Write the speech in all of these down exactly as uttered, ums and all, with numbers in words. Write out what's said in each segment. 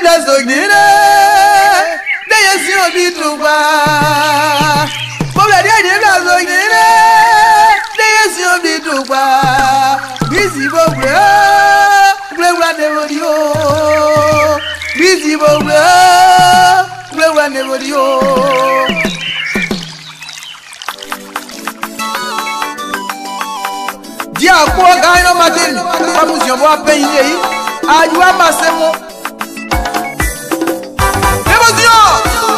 da sognine de yesio bituba Bola de de da sognine de yesio bituba Busy boble Blewa nevodio Busy boble Blewa nevodio Dia kwa gaino matin Amusio bo apenye yi Ajwa masemo Nevodio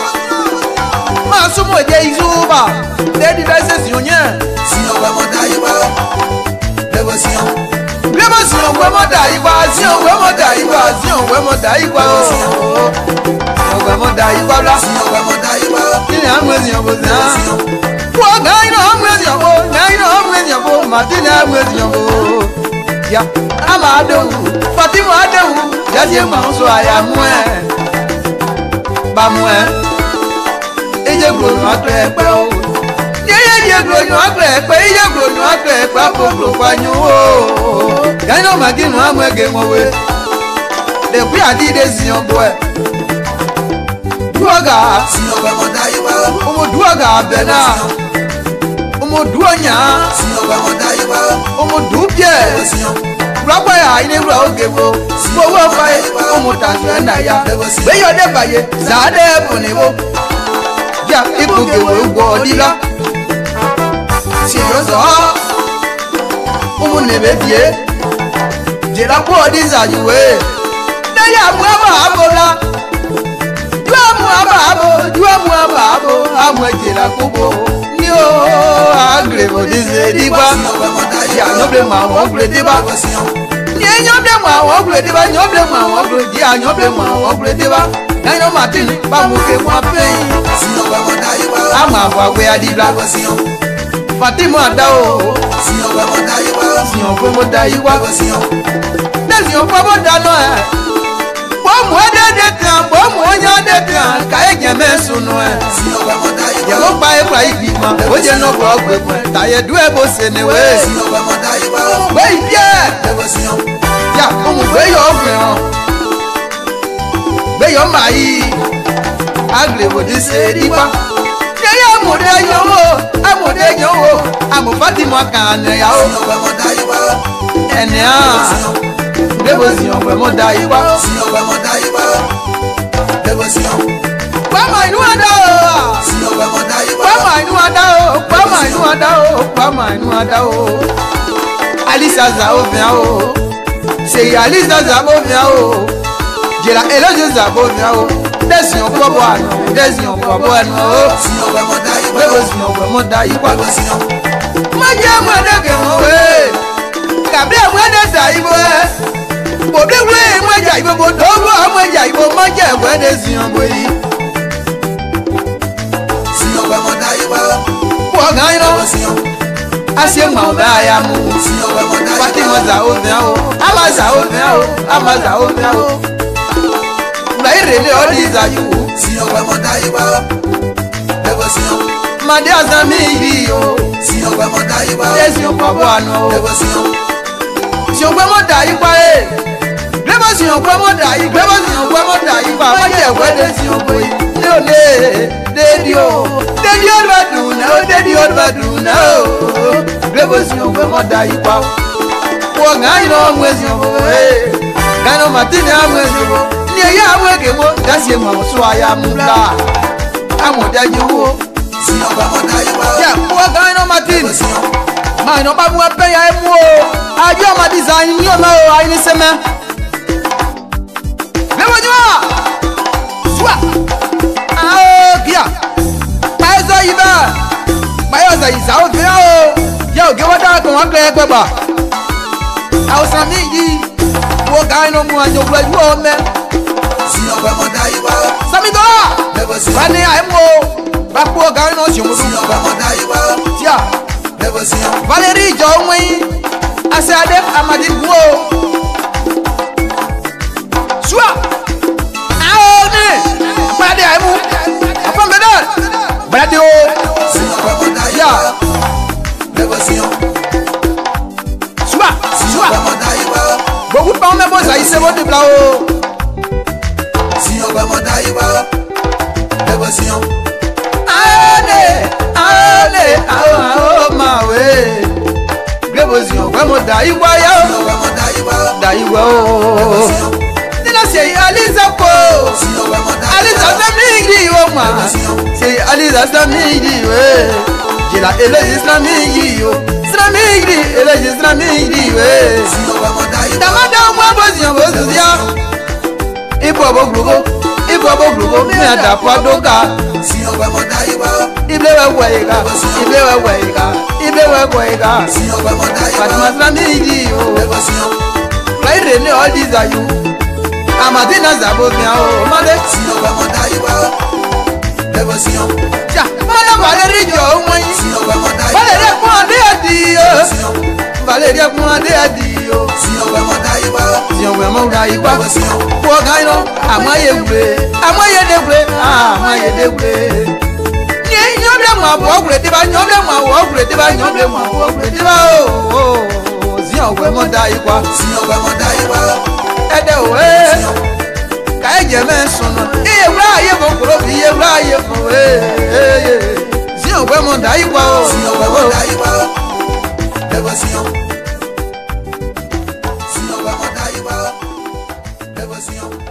Masumo de izuba Dedi bese sionye Sino wa moda yiwa Nevodio Nevodio wa moda yiwa Sio wa moda yiwa Sio wa moda yiwa Sio wa moda yiwa la Sio wa moda yiwa Kini amwezi yoboza Kwa gaino amwezi yobo Gaino amwezi yobo Matina amwezi yobo Ya Amado Fatima Adamu Jazie manso ayamwe Bamwe Eje gbonu ato epe o Yeye je gbonu ato epe Eje gbonu ato epe Apoplo kwanyu o Gaino maginu amwege mowe Dekwi adide zion boe Duaga Siyo moda yiwa Omo duaga bena Omo duanya Siyo moda yiwa Omo dupye Rapa ya ine bra ogebo Bowo faye Omo taswe na ya Beyo de baye Zade ponebo Ya ikuge we ugbo dila Siyo so Omo nebedie Jela po diza yuwe Naya mwaba abola Dua mwaba abo Dua mwaba abo Amwe jela kubo Nyo agrebo dize diba Ya nyoble ma wogre diba Nye nyoble ma wogre diba Nyoble ma wogre diba Nyoble ma wogre diba Nyo matini Bamuke mwa peyi Ama wagwe adibla Fatima adao Siyon kwe moda yiwa Siyon kwe moda no eh Bomu ade dekan Bomu onyo dekan Ka eje mesunu eh Yelo pa ebra ibima Oje no kwa ogwe Taye duwe bo senewe Gbe ibye Ya omu gbe yo ogwe Gbe yo mayi Agrebo di se dipa Yeye amode yo wo Amode yo wo Amu Fatima kane ya o Ene a Gbebo siyon gbe moda yiwa Siyon gbe moda yiwa Gbebo siyon Pama inu ada o Siyon gbe moda yiwa Pama inu ada o Pama inu ada o Pama inu ada o Alisa za o via o Se Alisa za o via o Jela elojo za o via o Desiyon kwa bo anu Desiyon kwa bo anu o Siyon gbe moda yiwa Gbebo siyon gbe moda yiwa Gbebo siyon Maje mwede ke mwe Kabli mwede za ibo e Bobe wle mweja ibo Bodogo mweja ibo Maje mwede ziyon boyi Siyon gbe moda yiwa Kwa gaino Asye mwa ya mu Siyon gbe moda yiwa Fatima za o vya o Ama za o vya o Ama za o vya o Mwa irele odi za yu Siyon gbe moda yiwa Bebo siyon Made azami iri o Siyon gbe moda yiwa Siyon kwa bo anu o Bebo siyon Siyon gbe moda yiwa e Bebo siyon gbe moda yiwa Bebo siyon gbe moda yiwa Maje wede siyon boyi Ne o ne Dedi o Dedi o lwaduna o Dedi o lwaduna o Bebo siyon gbe moda yiwa Kwa gaino mwezi o Gaino matini a mwezi o Nye ya mwege mo Dasi e mwamusu a ya mula Amoda yiwo Siyon gbe moda yiwa Ya kwa gaino matini Ma ino babu wa pe ya emu o Ajo ma design nyo ma o Aini seme Bebo jwa Swa Ao kia Paezo yiba Paezo yiza o vya o Ya o gewa da kwa wakle kweba Ao sami yi Wo gaino mwa nyo kwe yu ome Siyon gbe moda yiwa Sami doa Bebo siyon Bani ya emu o Bakpo gaino siyon Siyon gbe moda yiwa Tia Valérie Jomwi Ase Adef Amadi Gwo Soua Aone Bade Aimu Afam Bedon Bade o Ya Soua Soua Bogu pa ome boza ise bo dibla o Sion va mo da iwa devotion. Ale ale ao ma we. Devotion va mo da iwa ya. Sion va mo da iwa. Da iwa o. Dina sei Aliza ko. Sion va mo da. Aliza sa migi o ma. Sei Aliza sa migi we. Jila ele islami yo. Islami ele islami we. Sion va mo da iwa. Damada mo bozion bozia. Ibo bo glugo. Ibo bo glugo mi ada padoka. Sion va mo da iwa. Ible wa waiga. Ible wa waiga. Ible wa waiga. Sion va mo da iwa. Fatima islami yo. Kai rene all these are you. Amadina zabo mi o made. Sion va mo da iwa. Devotion. Ja, mana Valérie jo won. Sion va mo da iwa. Valérie kun ade adio. Valérie kun ade adio. Sion va mo da iwa. Sion va mo da iwa. Po gaino, amaye gbe. Amaye de gbe. Amaye de gbe. Ni nyoble mo abo gbe ti ba nyoble mo abo gbe ti ba nyoble mo abo gbe ti ba o. Sion va mo da iwa. Sion va mo da iwa. Ede o e. Ka eje men sunu. E wura aye mo kuro bi e wura aye mo e. Sion va mo da iwa o. Sion va mo da iwa o. Devotion. Sion va mo da iwa o. Devotion.